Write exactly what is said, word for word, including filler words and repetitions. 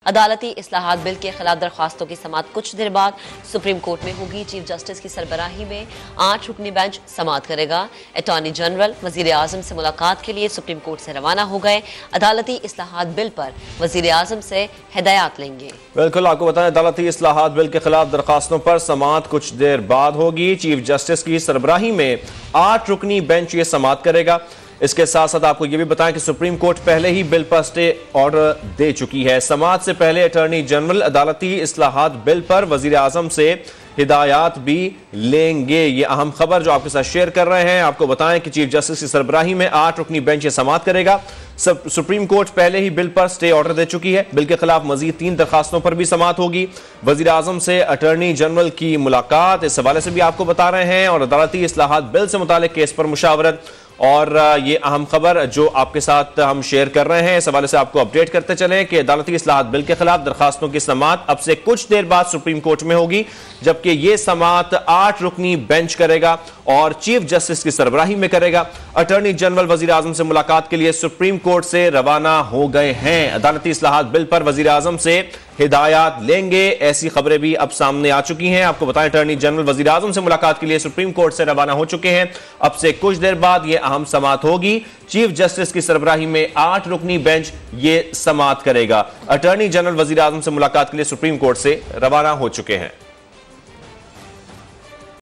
अदालती इस्लाहात बिल के खिलाफ दरख्वास्तों की समाअत कुछ देर बाद सुप्रीम कोर्ट में होगी। चीफ जस्टिस की सरबराही में आठ रुकनी बेंच समाअत करेगा। अटॉर्नी जनरल वजीर आजम से मुलाकात के लिए सुप्रीम कोर्ट से रवाना हो गए। अदालती इस्लाहात बिल पर वजीर आजम से हिदायत लेंगे। बिल्कुल, आपको बताएं अदालती इस्लाहात बिल के खिलाफ दरखास्तों पर समाअत कुछ देर बाद होगी। चीफ जस्टिस की सरबराही में आठ रुकनी बेंच ये समाअत करेगा। इसके साथ साथ आपको यह भी बताएं कि सुप्रीम कोर्ट पहले ही बिल पर स्टे ऑर्डर दे चुकी है। समाअत से पहले अटॉर्नी जनरल अदालती इस्लाहात बिल पर वजीर आजम से हिदायत भी लेंगे। ये अहम खबर जो आपके साथ शेयर कर रहे हैं। आपको बताएं कि चीफ जस्टिस की सरबराही में आठ रुकनी बेंच ये समाअत करेगा। सब सुप्रीम कोर्ट पहले ही बिल पर स्टे ऑर्डर दे चुकी है। बिल के खिलाफ मजीद तीन दरखास्तों पर भी समाअत होगी। वजीर आजम से अटॉर्नी जनरल की मुलाकात, इस हवाले से भी आपको बता रहे हैं, और अदालती इस्लाहात बिल से मुतालिक केस पर मुशावरत। और ये अहम खबर जो आपके साथ हम शेयर कर रहे हैं, इस हवाले से आपको अपडेट करते चले कि अदालती इस्लाहात बिल के खिलाफ दरखास्तों की समाअत अब से कुछ देर बाद सुप्रीम कोर्ट में होगी, जबकि ये समाअत आठ रुकनी बेंच करेगा और चीफ जस्टिस की सरबराही में करेगा। अटॉर्नी जनरल वजीर आजम से मुलाकात के लिए सुप्रीम कोर्ट से रवाना हो गए हैं। अदालती इस्लाहात बिल पर वजीर आजम से हिदायत लेंगे, ऐसी खबरें भी अब सामने आ चुकी हैं। आपको बताएं अटॉर्नी जनरल वजीर आजम से मुलाकात के लिए सुप्रीम कोर्ट से रवाना हो चुके हैं। अब से कुछ देर बाद यह अहम समाअत होगी। चीफ जस्टिस की सरबराही में आठ रुकनी बेंच ये समाअत करेगा। अटॉर्नी जनरल वजीर आजम से मुलाकात के लिए सुप्रीम कोर्ट से रवाना हो चुके हैं।